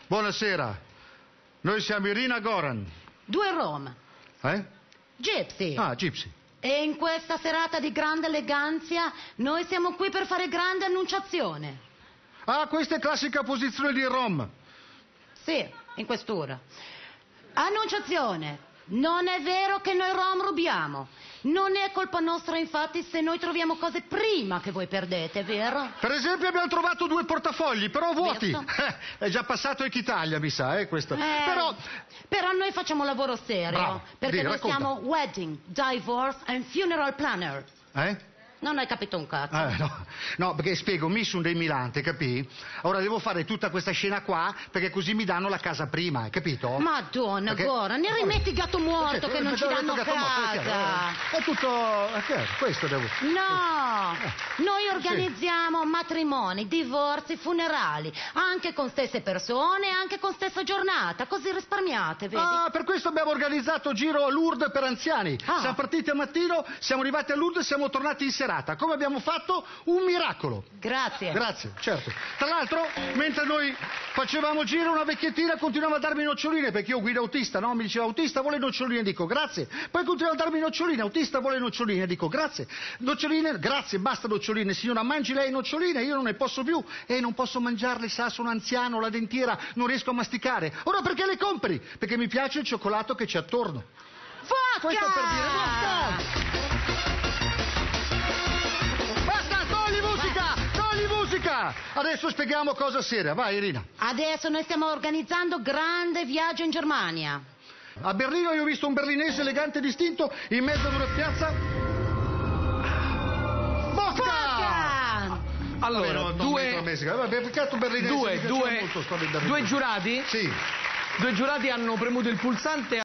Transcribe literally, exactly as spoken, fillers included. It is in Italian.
Buonasera. Noi siamo Irina Goran. Due Roma. Eh? Gypsy. Ah, Gypsy. E in questa serata di grande eleganza noi siamo qui per fare grande annunciazione. Ah, questa è classica posizione di Rom. Sì, in quest'ora. Annunciazione. Non è vero che noi Rom rubiamo. Non è colpa nostra, infatti, se noi troviamo cose prima che voi perdete, vero? Per esempio abbiamo trovato due portafogli, però vuoti. Visto? È già passato Equitalia, mi sa, eh, questo. Eh, Però... però noi facciamo lavoro serio. Bravo. Perché Dì, noi racconta. siamo wedding, divorce and funeral planner. Eh? Non hai capito un cazzo. Eh, no. no, perché spiego, mi sono dei Milante, capì? Ora devo fare tutta questa scena qua perché così mi danno la casa prima, hai capito? Madonna, Perché... Gora, ne rimetti gatto morto che non ci danno casa. È tutto... È chiaro, questo devo... No, noi organizziamo matrimoni, divorzi, funerali, anche con stesse persone, anche con stessa giornata, così risparmiate, vedi? Ah, per questo abbiamo organizzato giro a Lourdes per anziani. Ah. Siamo partiti a mattino, siamo arrivati a Lourdes e siamo tornati in serata. Come abbiamo fatto? Un miracolo. Grazie. Grazie, certo. Tra l'altro, mentre noi facevamo giro, una vecchiettina continuava a darmi noccioline, perché io guido autista, no? Mi diceva autista vuole noccioline, dico grazie. Poi continuava a darmi noccioline, autista vuole noccioline, dico grazie. Noccioline, grazie, basta noccioline, signora, mangi lei noccioline, io non ne posso più. E non posso mangiarle, sa, sono anziano, la dentiera, non riesco a masticare. Ora perché le compri? Perché mi piace il cioccolato che c'è attorno. Vodka! Questo per dire basta! Adesso spieghiamo cosa seria. Vai, Irina. Adesso noi stiamo organizzando grande viaggio in Germania. A Berlino io ho visto un berlinese elegante e distinto in mezzo ad una piazza... Vodka! Vodka! Allora, Vabbè, no, due, Vabbè, peccato berlinese, due, mi piaceva due, molto sto del berlinese. due giurati? Sì. Due giurati hanno premuto il pulsante